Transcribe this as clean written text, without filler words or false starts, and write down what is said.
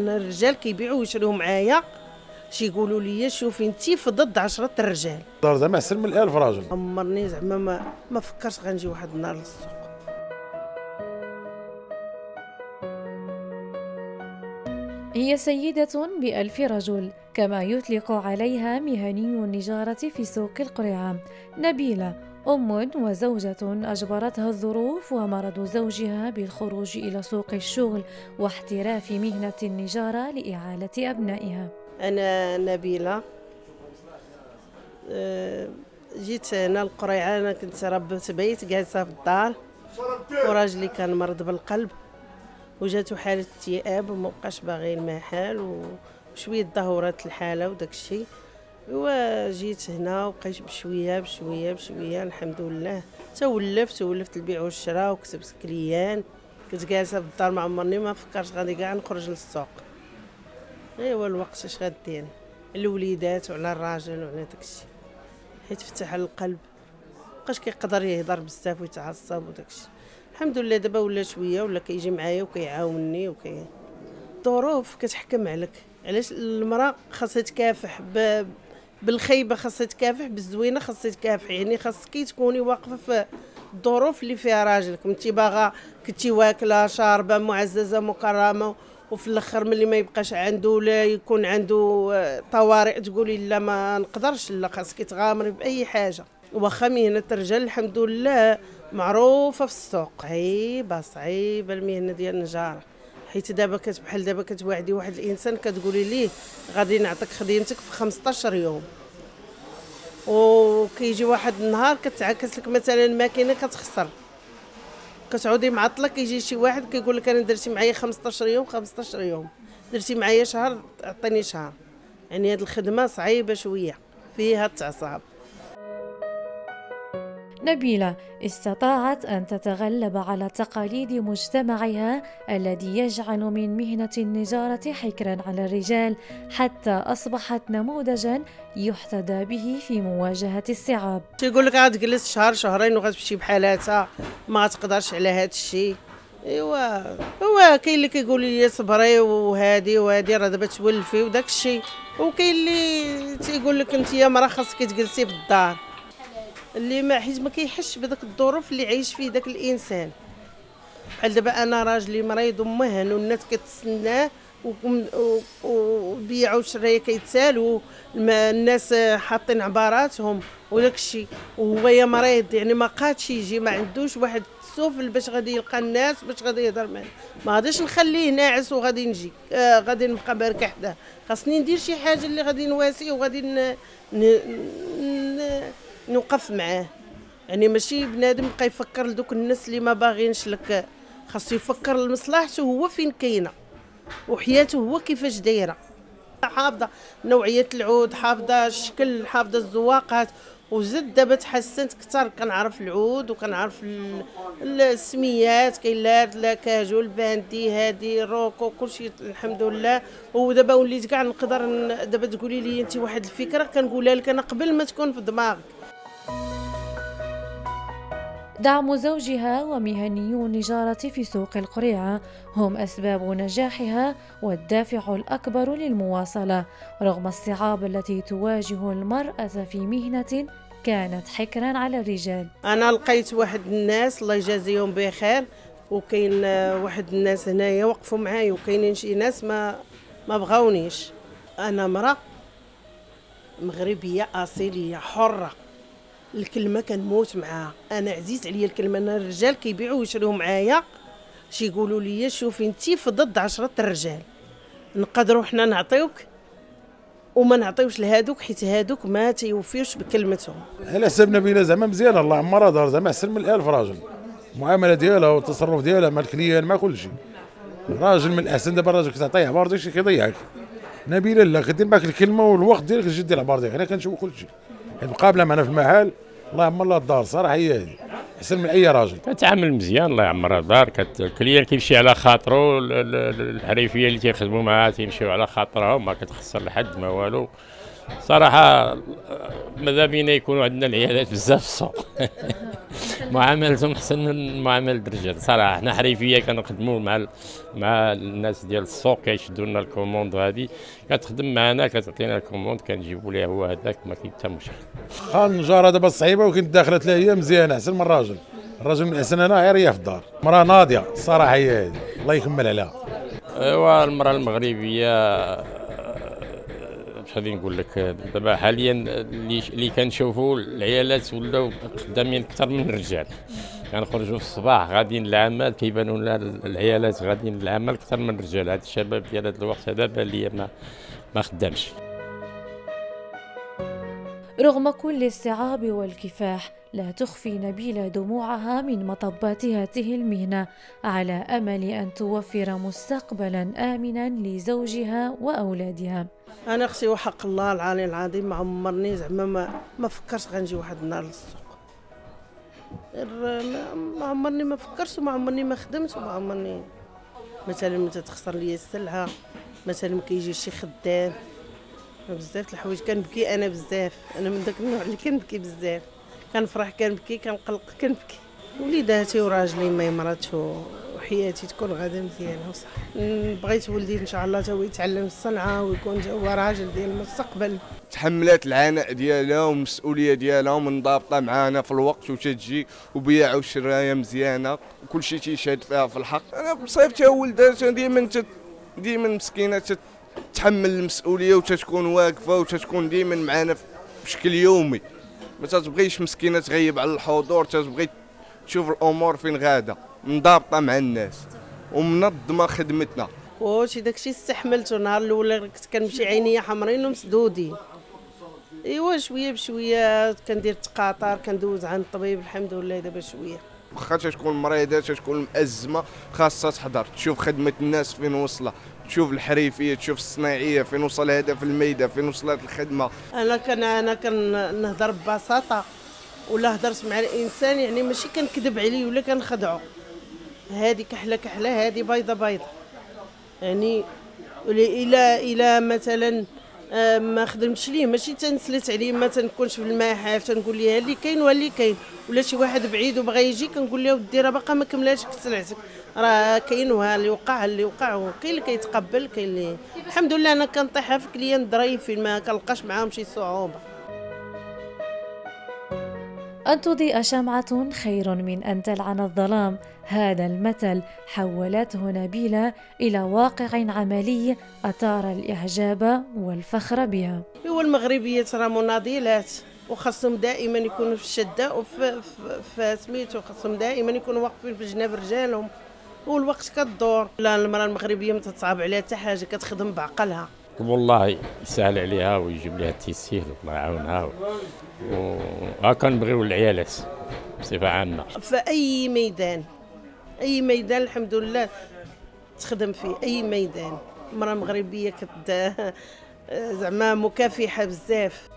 انا الرجال كيبيعوا ويشريو معايا يقولوا لي شوفي انتي في ضد 10 الرجال. الدار زعما احسن من 1000 راجل. عمرني زعما ما فكرش غنجي واحد النهار للسوق. هي سيدة ب1000 رجل كما يطلق عليها مهني النجارة في سوق القريعة. نبيلة أم وزوجة أجبرتها الظروف ومرض زوجها بالخروج إلى سوق الشغل واحتراف مهنة النجارة لإعالة أبنائها. أنا نبيلة، جيت هنا القريعة. أنا كنت ربة بيت جالسة في الدار وراجلي كان مرض بالقلب وجاتو حالة اكتئاب ومبقاش باغي المحل وشوية تدهورات الحالة وداك الشيء. وجيت هنا وبقيت بشوية الحمد لله تولفت البيع والشراء وكسبت كليان. كنت جالسة في الدار ما عمرني ما فكرت غادي كاع نخرج للسوق. ايوا الوقت اش غادير الوليدات وعلى الراجل وعلى داكشي حيت فتح على القلب مابقاش كيقدر يهضر بزاف ويتعصب وداكشي. الحمد لله دابا ولا شويه ولا كيجي معايا وكيعاونني الظروف كتحكم عليك. علاش المراه خاصها تكافح بالخيبه، خاصها تكافح بالزوينه، خاصها تكافح. يعني خاصك تكوني واقفه في الظروف اللي فيها راجلك. كنتي باغا كنتي واكله شاربه معززه مكرمه وفي الاخر ملي ما يبقاش عنده ولا يكون عنده طوارئ تقولي لا ما نقدرش، لا خاصك تغامري باي حاجه. واخا مهنه الرجال الحمد لله معروفه في السوق، صعيبه المهنه ديال النجاره. حيت دابا بحال دابا كتوعدي واحد الانسان كتقولي ليه غادي نعطيك خدمتك في 15 يوم، وكيجي واحد النهار كتعكس لك مثلا الماكينه كتخسر، كتعودي معطله. كيجي شي واحد كيقول لك انا درتي معايا 15 يوم، درتي معايا شهر عطيني شهر. يعني هاد الخدمه صعيبه شويه فيها التعصاب. نبيلة استطاعت أن تتغلب على تقاليد مجتمعها الذي يجعل من مهنة النجارة حكرا على الرجال، حتى أصبحت نموذجا يحتذى به في مواجهة الصعاب. تيقول لك غتجلس شهر شهرين وغتمشي بحالاتها ما تقدرش على هذا الشيء. ايوا هو كاين اللي كيقول لي صبري وهادي راه دابا تولفي وداك الشيء، وكاين اللي تيقول لك انت يا مرا خاصك تجلسي في الدار اللي ما حيت ما كيحش بداك الظروف اللي عايش فيه داك الانسان. بحال دابا انا راجلي مريض ومهن والناس كتسناه وبيع وشريه كيتسالوا الناس حاطين عباراتهم وداك الشيء، وهو يا مريض يعني ما قادش يجي، ما عندوش واحد السفل باش غادي يلقى الناس باش غادي يهضر معاه. ما غاديش نخليه ناعس وغادي نجي غادي نبقى باركه حداه. خاصني ندير شي حاجه اللي غادي نواسي وغادي نوقف معاه. يعني ماشي بنادم يبقى يفكر لدوك الناس اللي ما باغينش لك، خاصو يفكر لمصلحته هو فين كاينه وحياته هو كيفاش دايره. حافظه نوعيه العود، حافظه الشكل، حافظه الزواقات، وزد دابا تحسنت كثر. كنعرف العود وكنعرف السميات، كاين لا كاجو الباندي هادي روكو كلشي الحمد لله. ودابا وليت كاع نقدر دابا تقولي لي انت واحد الفكره كنقولها لك انا قبل ما تكون في دماغك. دعم زوجها ومهنيو النجارة في سوق القريعة هم أسباب نجاحها والدافع الأكبر للمواصلة رغم الصعاب التي تواجه المرأة في مهنة كانت حكرا على الرجال. أنا لقيت واحد الناس الله يجازيهم بخير، وكاين واحد الناس هنايا وقفوا معايا، وكاينين شي ناس ما بغاونيش. أنا مرأة مغربية أصيلية حرة، الكلمه كنموت معاها. انا عزيز عليا الكلمه. انا الرجال كيبيعوا ويشريو معايا يقولوا لي شوفي انتي في ضد 10 الرجال، نقدروا حنا نعطيوك وما نعطيوش لهادوك حيت هادوك ما تيوفيوش بكلمتهم. على حساب نبيله زعما مزيان، الله عمرها دار زعما احسن من 1000 راجل. المعامله ديالها والتصرف ديالها مع الكليان مع كل شيء. راجل من الاحسن. دابا الراجل كتعطيه عبار داكشي كيضيعك. نبيله لا كدير معاك الكلمه والوقت ديالك تجي دير العبار ديالك. حنا كنشوفوا كل شيء حيت مقابله معنا في المحل الله يعمر لها الدار. صراحه هي هذه احسن من اي راجل. كتعامل مزيان الله يعمرها الدار. الكليان كيمشي على خاطرو، الحريفيه اللي تيخدموا معاها تيمشيو على خاطرهم، ما كتخسر لحد ما والو. صراحه ماذا بينا يكونوا عندنا العيالات بزاف في السوق. معاملتهم احسن من معامله الرجال صراحه. حنا حريفيه كنخدموا مع الناس ديال السوق كيشدوا لنا الكوموند، هذه كتخدم معنا كتعطينا الكوموند كنجيبوا ليه هو هذاك، ما كاين حتى مشكل. واخا النجاره دابا صعيبه ولكن داخله لا هي مزيانه احسن من الراجل. الراجل من احسن انا غير هي في الدار، مراه ناضيه الصراحه هي هذه، الله يكمل عليها. ايوا المراه المغربيه مش غادي نقول لك دابا حاليا اللي كنشوفوا العيالات ولاو خدامين اكثر من الرجال. كنخرجوا في الصباح غاديين للعمل كيبانوا لنا العيالات غاديين للعمل اكثر من الرجال. هاد الشباب ديال هذا الوقت هذا بان ليا ما خدامش. رغم كل الصعاب والكفاح لا تخفي نبيلة دموعها من مطبات هذه المهنة، على أمل أن توفر مستقبلا آمنا لزوجها وأولادها. انا اختي وحق الله العلي العظيم ما عمرني زعما ما فكرش غنجي واحد النهار للسوق. ما عمرني ما فكرت وما عمرني ما خدمت وما عمرني مثلا متى تخسر لي السلعه، مثلا ما كيجيش شي خدام، بزاف الحوايج كنبكي انا بزاف. انا من داك النوع اللي كنبكي بزاف، كنفرح كنبكي، كنقلق كنبكي. وليداتي وراجلي ما يمرضش وحياتي تكون غادا مزيانه وصح. بغيت ولدي ان شاء الله تا هو يتعلم الصنعه ويكون هو راجل ديال المستقبل. تحملات العناء ديالها والمسؤوليه ديالها ومنضبطه معانا في الوقت وتجي وبيع وشرايه مزيانه وكل شيء تيشهد فيها في الحق. انا بصيفتها ولداتها ديما مسكينه تحمل المسؤوليه وتتكون واقفه وتتكون ديما معنا بشكل يومي. ما تتبغيش مسكينه تغيب على الحضور، تتبغي تشوف الامور فين غاده، منضبطه مع الناس ومنظمه خدمتنا. كلشي داكشي استحملته. النهار الاول كنت كنمشي عينيا حمرين ومسدودين، ايوا شويه بشويه كندير التقاطر كندوز عند الطبيب الحمد لله دابا شويه. واخا تكون مريضه تكون مأزمه خاصها تحضر تشوف خدمه الناس فين وصله، تشوف الحريفيه، تشوف الصناعيه فين وصل هذا في الميدان، فين وصلت الخدمه. انا كنهضر ببساطه ولا هضرت مع الانسان يعني ماشي كنكذب عليه ولا كنخدعه. هذه كحله هذه بيضه يعني. الى مثلا ما خدمتش ليه ماشي تنسلت عليه، ما تنكونش في المحل تنقول ليه اللي كاين واللي كاين، ولا شي واحد بعيد وبغى يجي كنقول له ودي راه باقا ما كملاتش سلعتك، راه كاين اللي وقع كاين اللي كيتقبل كاين اللي الحمد لله. انا كنطيحها في كليان ظريفين ما كنلقاش معاهم شي صعوبه. أن تضيء شمعة خير من أن تلعن الظلام، هذا المثل حولته نبيلة إلى واقع عملي أثار الإعجاب والفخر بها. هو المغربيات راه مناضلات وخاصهم دائما يكونوا في الشده وفي سميتو، خاصهم دائما يكونوا واقفين في جناب رجالهم والوقت كدور. لا المراه المغربيه ما تتصعب عليها حتى حاجه، كتخدم بعقلها. والله يسهل عليها ويجيب لها التيسير الله يعاونها. وهكا نبغيو العيالات بصفه عامه في اي ميدان الحمد لله تخدم فيه اي ميدان. المراه المغربيه زعما مكافحه بزاف.